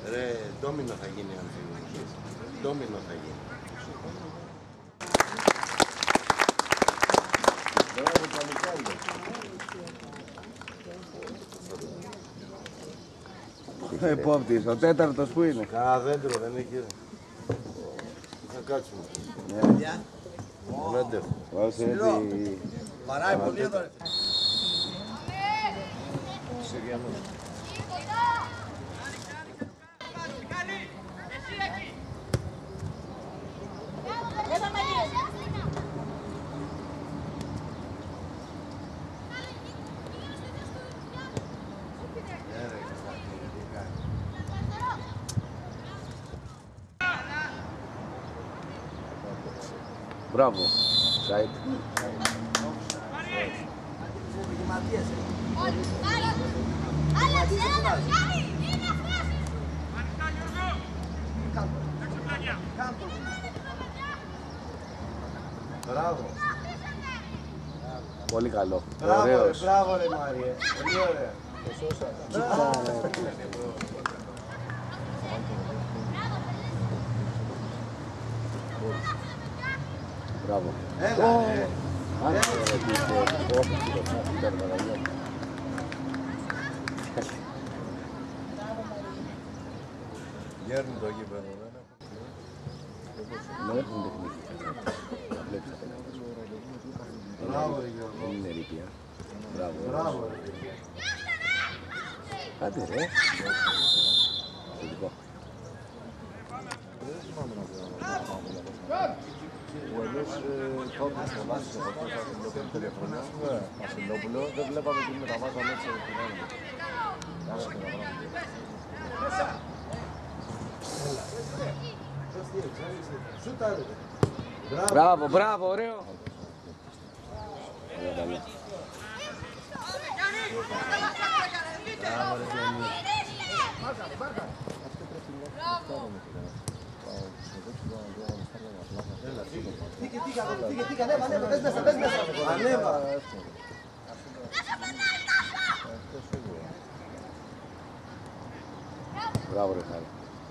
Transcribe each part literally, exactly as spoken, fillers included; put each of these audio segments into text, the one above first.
Ρε, ντόμινο θα γίνει αν φύγουν. Ντόμινο θα γίνει. Μπράβο, παλικάρι. Επόπτης, ο τέταρτος που είναι. Κα δέντρο δεν έχει. Θα κάτσουμε. Ναι. Δεν άντεχω. Όσο έτσι... Παράει πολύ εδώ. Μπράβο, Σάιτ. Μπράβο. Πολύ καλό. Μπράβο ρε, Ωραίος. μπράβο ρε Μάριε. Πολύ ωραία. Μπράβο. Έλα, ρε. Αν το ρωτήσω, όχι, ήταν παραγιό. Γέρνει το γήπεδο, δεν Δεν έχουν τεχνική. Βλέπεις τα παιδιά. Μπράβο ρε Γιώργο. Δεν είναι ρήπια. Μπράβο. Μπράβο ρε. Άντε ρε. Θετικό. Που εμείς τότε στο βάση της εποχής από την χρονιά, Βασιλόπουλο, δεν βλέπαμε τι μεταβάζαμε έτσι από την άλλη. Άρα και τα πράγματα. Σούταρε. Μπράβο, μπράβο, ωραίο. Ωραία, παλιά. Μπράβο ρε Γιάννη. Φύγε, φύγε, φύγε, φύγε, ανέβα, ανέβα, πες μέσα, πες μέσα. Ανέβα. Μπράβο ρε Χάρη.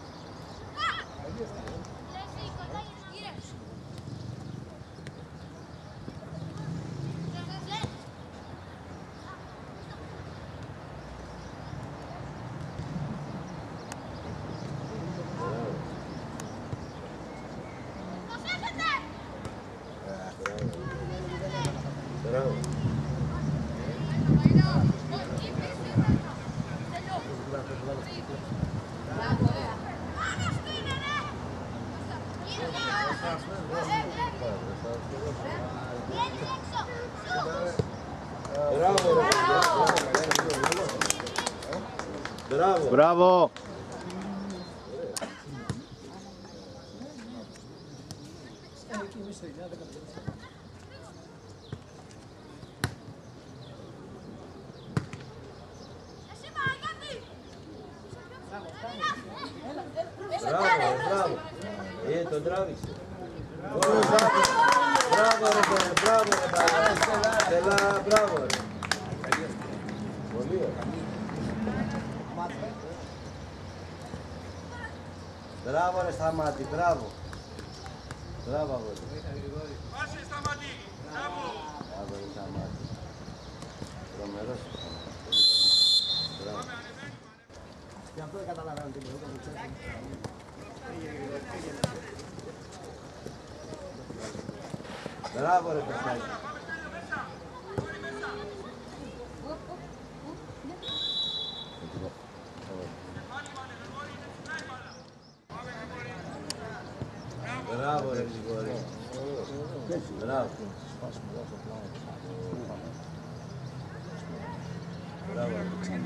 Μπράβο. Μπράβο ρε. Μπράβο. Μπράβο. Μπράβο, μπράβο. Ε, τον τράβηξε. Μπράβο ρε, μπράβο ρε, Στελά, μπράβο ρε. Πολύ ωραία. Μπράβο ρε Σταμάτη, μπράβο. Μπράβο αγόρι. Πάσε Σταμάτη, μπράβο. Μπράβο ρε Σταμάτη. Τρομερός ο Σταμάτης. Μπράβο. Γι' αυτό δεν καταλαβαίνω τι μπορούσα να ξέρω. Μπράβο ρε Πεσάκη. Μπράβο ρε Γρηγόρη. Μπράβο. Μπράβο.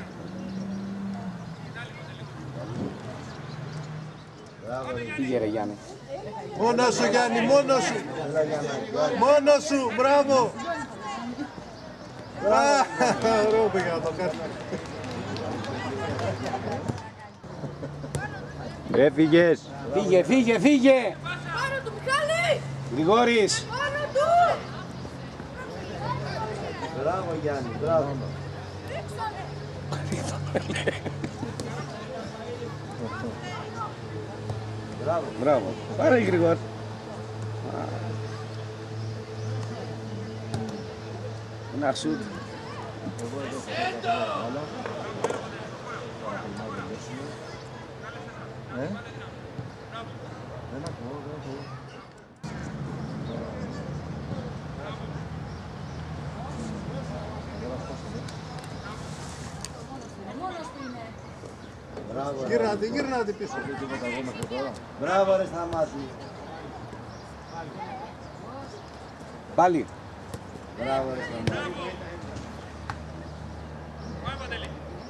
Μπράβο ρε. Πήγε ρε Γιάννη. Μόνο σου Γιάννη, μόνο σου! Έλα Γιάννα. Μόνο σου, μπράβο! Ωραίο πήγα να το κάνω. Έφυγες. Φύγε, φύγε, φύγε. Πάνω του Μιχάλη! Γρηγόρης. Πάνω του! Μπράβο Γιάννη, μπράβο. Ρίξανε! Μπράβο. Μπράβο. Πάρε Γρηγόρ. Ένα σουτ. Εγώ εδώ έχω κάνει άλλα. Παρακολουθάω να τελειώσουμε. Ε? Δεν ακούω, δεν ακούω. Μόνος του είναι. Μπράβο. ρε. Γύρνατε, γύρνατε πίσω. Δεν τίποτα εγώ μέχρι τώρα. Μπράβο ρε Σταμάτη. Πάλι. Μπράβο ρε Σταμάτη. Πάμε Παντελή.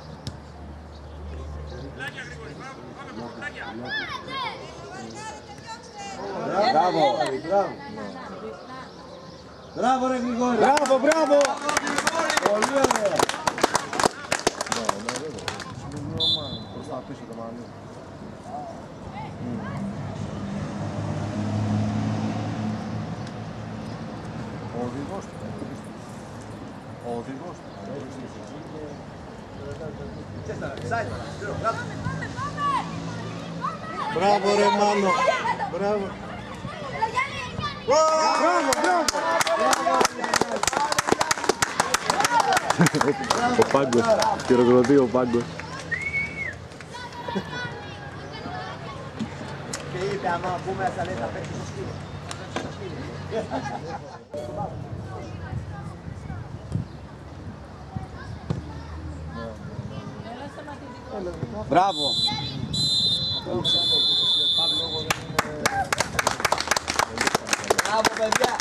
Πλάκια Γρηγόρη, μπράβο, πάμε πλάκια. Μπράβο. Μπράβο. Μπράβο ρε Γρηγόρη. Μπράβο, μπράβο. Πολύ ωραία. Ναι, ναι, βέβαια. Συμπλήρωμα προς τα πίσω το μαλλί. Ο οδηγός του. Ο οδηγός του. Μπράβο ρε Μάνο. Μπράβο. Μπράβο, μπράβο. Ο Πάγκος. Χειροκροτεί ο Πάγκος. Και είπε άμα πούμε ας τα λέει θα παίξει στο σκύλο. Μπράβο. Μπράβο παιδιά.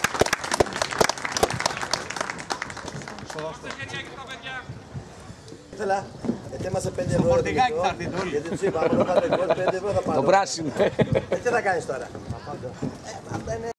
Τα χέρια και τα παιδιά. Ήθελα, ετοίμασε πέντε ευρώ. Στο φορτηγάκι θα έρθει όλοι. Γιατί τους είπα, αν πάτε πέντε ευρώ θα πάρω. Το πράσινο. Ε, τι θα κάνεις τώρα. Ε, αυτά είναι